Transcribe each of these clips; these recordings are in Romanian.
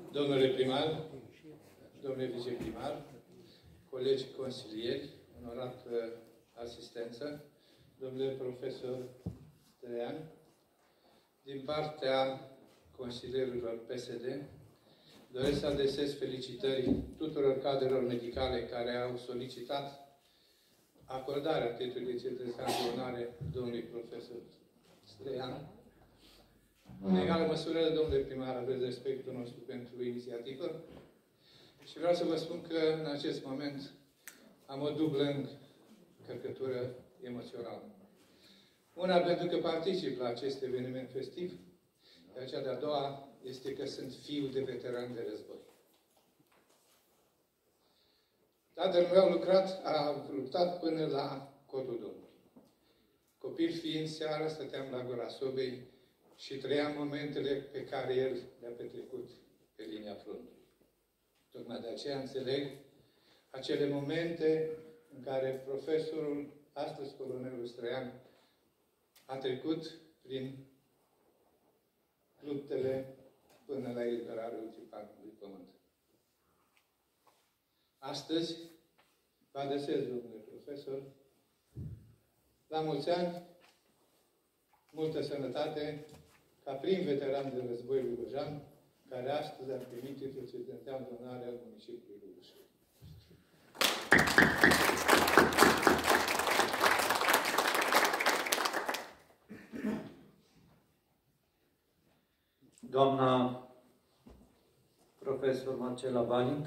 Domnule primar, domnule viceprimar, colegi consilieri, onorată asistență, domnule profesor Traian, din partea consilierilor PSD, doresc să adresez felicitări tuturor cadrelor medicale care au solicitat acordarea titlului de cetățean de onoare domnului profesor Traian. În egală măsură, domnule primar, aveți respectul nostru pentru inițiativă și vreau să vă spun că în acest moment am o dublă încărcătură emoțională. Una pentru că particip la acest eveniment festiv, iar cea de-a doua este că sunt fiu de veteran de război. Tatăl meu a luptat până la Cotul Domnului. Copil fiind, seara stăteam la gura sobei și trăiam momentele pe care el le-a petrecut pe linia frontului. Tocmai de aceea înțeleg acele momente în care profesorul, astăzi colonelul Străian, a trecut prin luptele până la eliberarea ultimatului pământ. Astăzi, vă adresez, domnule profesor, la mulți ani, multă sănătate, ca prim veteran de războiul Lugojan, care astăzi a primit titlul cetățean de onoare al municipiului Lugoș. Doamna profesor Marcela Balint,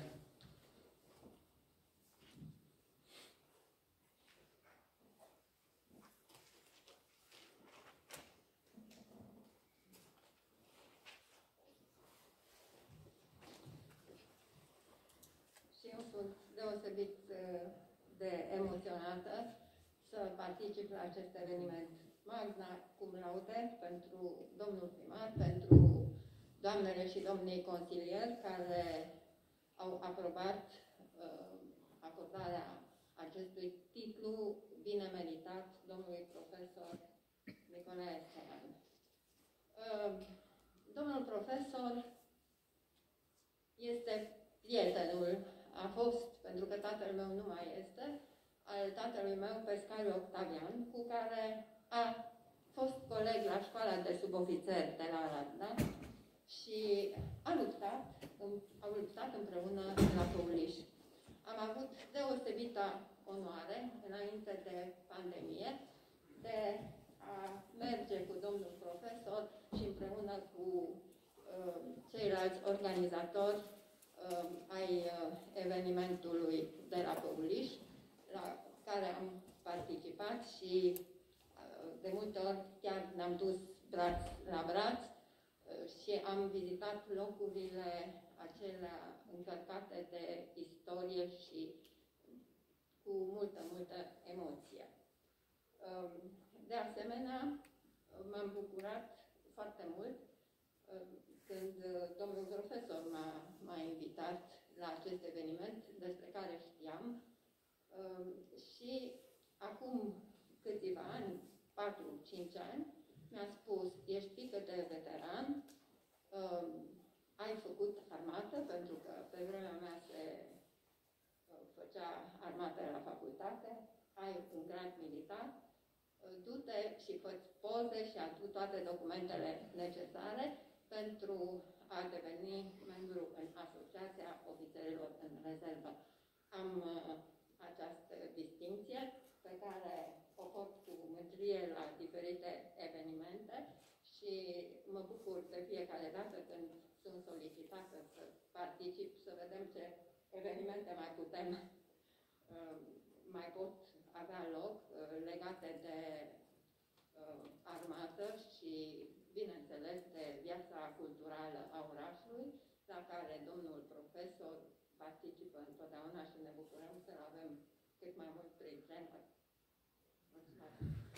deosebit de emoționată să particip la acest eveniment. Magna cum laude pentru domnul primar, pentru doamnele și domnii consilieri care au aprobat acordarea acestui titlu bine meritat domnului profesor Nicolae Străian. Domnul profesor este prietenul, a fost, pentru că tatăl meu nu mai este, al tatălui meu, Pescariu Octavian, cu care a fost coleg la școala de subofițeri de la Aranda și au luptat împreună la Păuliș. Am avut deosebită onoare, înainte de pandemie, de a merge cu domnul profesor și împreună cu ceilalți organizatori ai evenimentului de la Păuliș, la care am participat și de multe ori chiar ne-am dus braț la braț și am vizitat locurile acelea încărcate de istorie și cu multă emoție. De asemenea, m-am bucurat foarte mult când domnul profesor m-a invitat la acest eveniment, despre care știam, și acum câțiva ani, 4-5 ani, mi-a spus, ești pică de veteran, ai făcut armată, pentru că pe vremea mea se făcea armată la facultate, ai un grad militar, du-te și fă-ți poze și adu toate documentele necesare pentru a deveni membru în Asociația Ofițerilor în Rezervă. Am această distincție pe care o port cu mândrie la diferite evenimente și mă bucur de fiecare dată când sunt solicitată să particip, să vedem ce evenimente mai pot avea loc legate de armată și, bineînțeles, de viața culturală a orașului, la care domnul profesor participă întotdeauna și ne bucurăm să-l avem cât mai mult printre noi. Mulțumesc!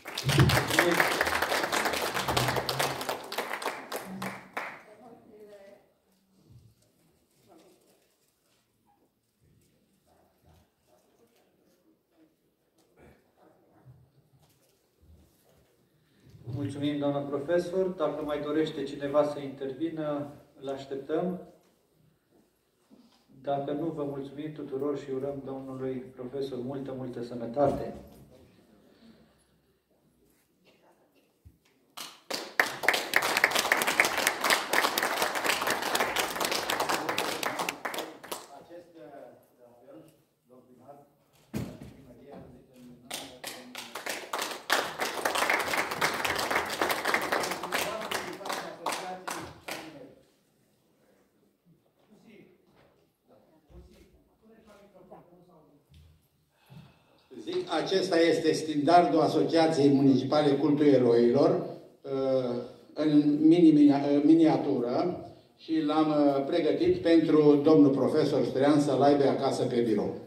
Mulțumim, doamna profesor. Dacă mai dorește cineva să intervină, îl așteptăm. Dacă nu, vă mulțumim tuturor și urăm domnului profesor multă sănătate. Acesta este standardul Asociației Municipale Cultul Eroilor, în miniatură, și l-am pregătit pentru domnul profesor Strean să-l aibă acasă pe birou.